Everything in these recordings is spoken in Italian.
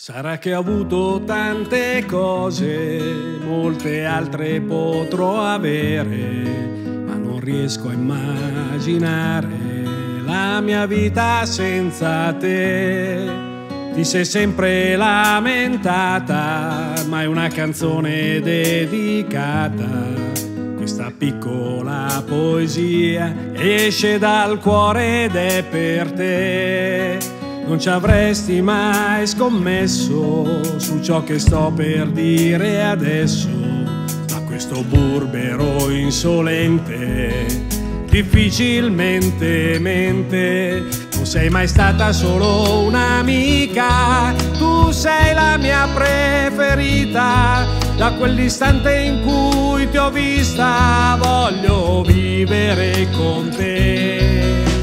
Sarà che ho avuto tante cose, molte altre potrò avere, ma non riesco a immaginare la mia vita senza te. Ti sei sempre lamentata, ma è una canzone dedicata. Questa piccola poesia esce dal cuore ed è per te. Non ci avresti mai scommesso su ciò che sto per dire adesso, ma questo burbero insolente difficilmente mente. Non sei mai stata solo un'amica, tu sei la mia preferita. Da quell'istante in cui ti ho vista voglio vivere con te.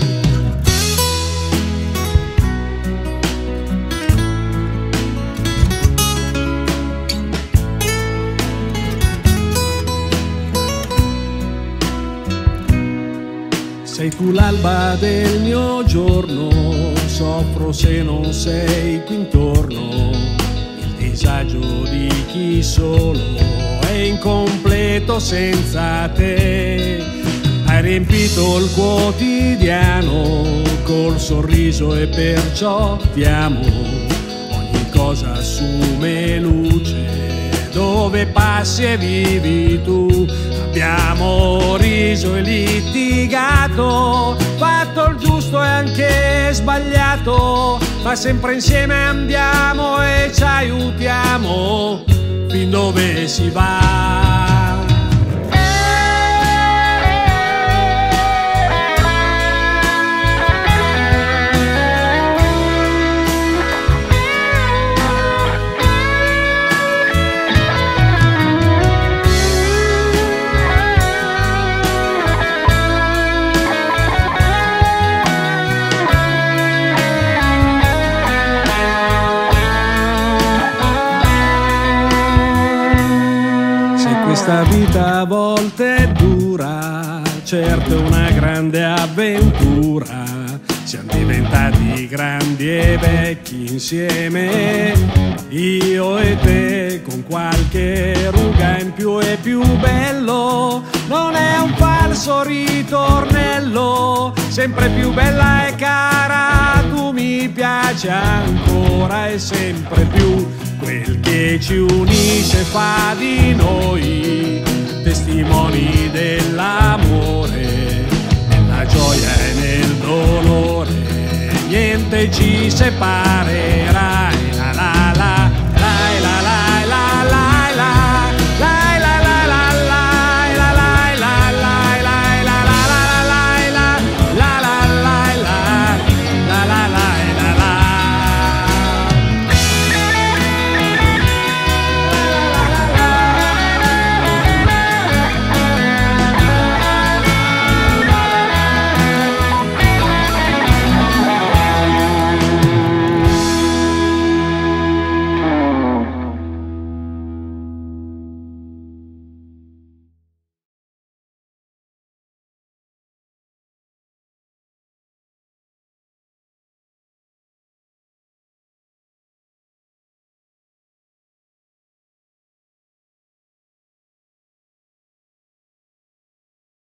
Sei tu l'alba del mio giorno, soffro se non sei qui intorno. Il disagio di chi solo è incompleto senza te. Hai riempito il quotidiano col sorriso e perciò ti amo. Ogni cosa assume luce dove passi e vivi tu. Abbiamo riso e litigato, fatto il giusto e anche sbagliato, ma sempre insieme andiamo e ci aiutiamo fin dove si va. Questa vita a volte è dura, certo è una grande avventura. Siamo diventati grandi e vecchi insieme, io e te, con qualche ruga in più e più bello. Non è un falso ritornello, sempre più bella e cara, tu mi piaci ancora e sempre più. Quel che ci unisce fa di noi testimoni dell'amore, nella gioia e nel dolore, niente ci separa.